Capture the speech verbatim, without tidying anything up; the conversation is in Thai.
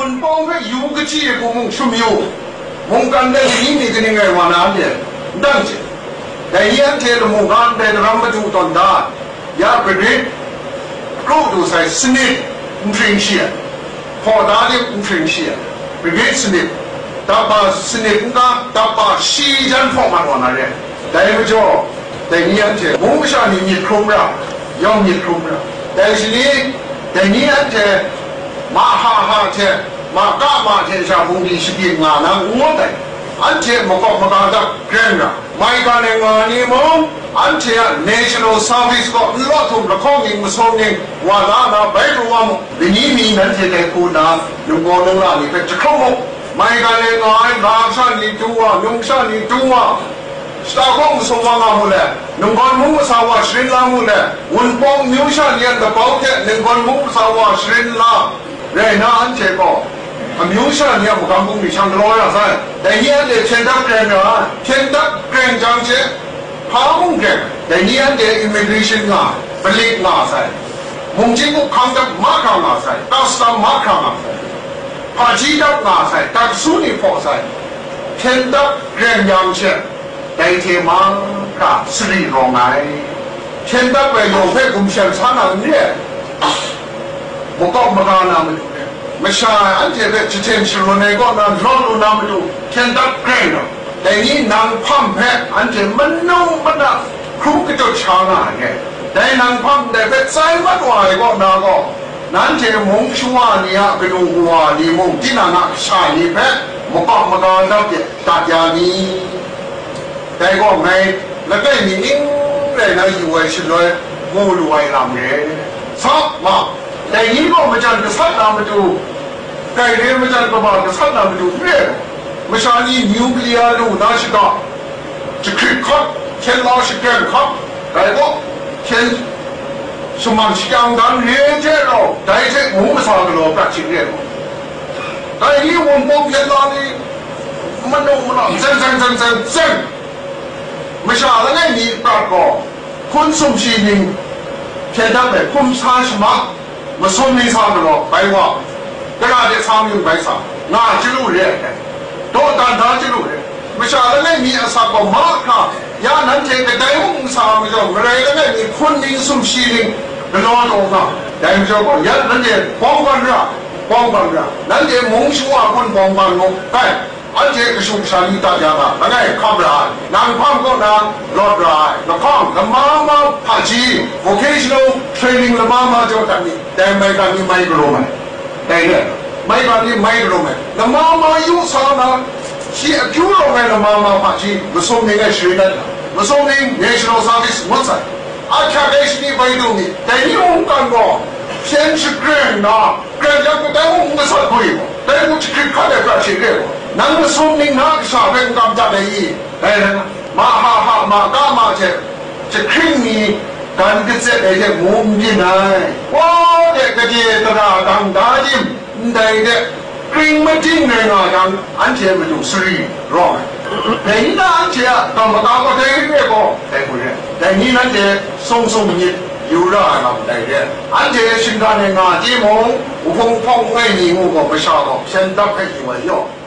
文邦个有个几个梦什么有，梦干的你你个那个话哪的，当着，但样天的梦干的他们就当大，呀不对，高度才十年不分析，好大的不分析，不对十年，他把十年不干，他把西山放满往那里，但是就，但样天梦想你你空不了，要你空不了，但是你，但样天。马哈哈切马嘎马切下风地是给俺那我的，俺切莫搞莫搞的干着，买干的俺你么？俺切 national service 个老头的抗议不说呢，我那那白路我么？你你那些来苦那，能够能让你被吃口么？买干的俺拿上你做啊，用上你做啊。staat gewoon zo van amule, nung kon mo sa wa Sri Lanka, un pong new sha nian da pau te nung kon mo sa wa Sri Lanka, re na an che ko, a new sha nian mo kam bung ni chang lo ya sai, da nian de chen da kren na, chen da kren jang che, ha mong kren, da nian de immigration nga, balik nga sai, mong jing ko kang da ma ka nga sai, ta sta ma ka nga sai, pa ji da nga sai, ta su ni po sai, chen da kren jang che. 代替嘛，噶是哩容爱，现在为有费贡献产能的，不搞不搞那么多，没啥，俺这个之前吃了那个那老路那么多，现在贵了，但你能胖拍，俺这门弄不那，苦个就强啊的，但能胖那个再不外个那个，俺这梦想啊你啊，跟我啊你梦的那那下一拍，不搞不搞那个，大家你。 แต่ก็ไม่แล้วก็มีนิ่งเลยนะอยู่ไว้ชิลอยงูรวยลำเลยซับมาแต่นี้ก็ไม่จันก็ซัดลำไปดูไก่เรียนไม่จันก็บอกก็ซัดลำไปดูเรื่องไม่ใช่นี่นิวเคลียร์ดูน่าชิดาจะคลิกครับเช่นเราชิดเกินครับแต่ก็เช่นสมัยยังดันเรียนเจ้าเราแต่เช่นมุ้งสาวเราแบบชิดเรียนแต่นี้วันพบเช่นเรานี่มันนุ่มมันเซนเซนเซนเซนเซน ไม่ใช่แล้วไงมีปรากฏคุณสมชีนิงเช่นนั้นเลยคุณชาชมามาสมนิสานหรอกไปว่าแต่การจะทำยังไงสักงาจิลุเร่โดนตันทาจิลุเร่ไม่ใช่แล้วไงมีอาสาก็มากค่ะยานั้นเจก็ได้องศาไม่ใช่อะไรแล้วไงมีคุณนิงสมชีนิงเป็นรอดองค์แต่ไม่ใช่ก็ยันนั้นเจป้องกันระป้องกันระนั้นเจมุ่งชัวคนป้องกันงงไป อันเจก็ชุมชาลีตาจาระแล้วไงข้ามรายนางข้ามก็นางรอดรายแล้วข้ามแล้วมามาพาจี vocational training แล้วมามาจะทำนี่แต่ไม่กันนี่ไม่รู้ไหมแต่เนี่ยไม่กันนี่ไม่รู้ไหมแล้วมามาอยู่สานะที่คิวรู้ไหมแล้วมามาพาจีมาส่งนี่ไงชื่อนั่นมาส่งนี่ national service หมดใส่อาแค่ได้สิ่งนี้ไปดูนี่แต่นี่องค์การก็เช่นชื่อเกรนนะเกรนยังก็ได้องค์การสักคนแต่กูจะคิดเขาได้ก็ชื่อเกรน นั่งส่งนิ่งนักชาเป็นกำจัดได้ยี่แต่มาฮ่าฮ่ามาก้ามาเจจะครึ่งนี้การกิจได้จะมุมยินไงว้าเด็กก็จะตระดังได้ยิมได้เด็กครึ่งไม่จริงเลยนะยังอันเชื่อไม่ถูกสิร้องแต่นี่นะอันเชื่อกรรมการก็ได้เรียกก็ได้คุยแต่นี่นั่นเจส่งส่งยินอยู่ได้ครับได้เด็กอันเจสิ่งการในงานที่มองอุปงพงไม่มีงูก็ไม่ชอบเช่นดับให้อยู่ไว้ย่อ